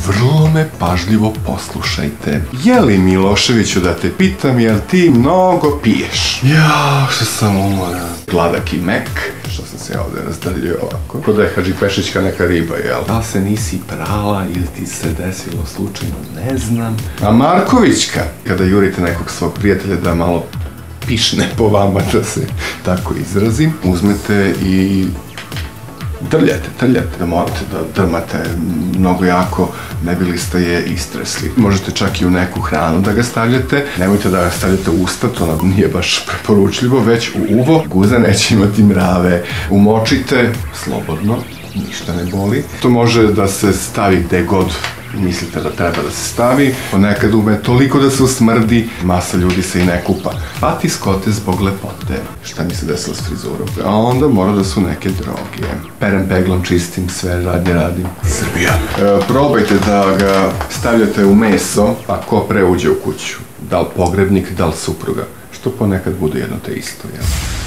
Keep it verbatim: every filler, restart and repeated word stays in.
vrlo me pažljivo poslušajte. Je li, Miloševiću, da te pitam, jel ti mnogo piješ? Ja, što sam umoran. Gladak i mek. Što sam se ovde razdaljio ovako. Ko da je Hadži Pešićka neka riba, jel? Da li se nisi prala ili ti se desilo slučajno, ne znam. A Markovićka, kada jurite nekog svog prijatelja da malo pišne po vama, da se tako izrazim, uzmete i drljate, trljate, da morate da drmate mnogo jako, ne bi li ste je istresli. Možete čak i u neku hranu da ga stavljate, nemojte da ga stavljate u usta, to nije baš preporučljivo, već u uvo, guza neće imati mrave. Umočite, slobodno, ništa ne boli. To može da se stavi gde god mislite da treba da se stavi, ponekad ume toliko da se usmrdi, masa ljudi se i ne kupa. Pati skote zbog lepote. Šta mi se desilo s frizurom? A onda mora da su neke droge. Perem peglom, čistim, sve radnje radim. Srbija. E, probajte da ga stavljate u meso, a ko pre uđe u kuću. Da li pogrebnik, da li supruga. Što ponekad bude jedno te isto, jel?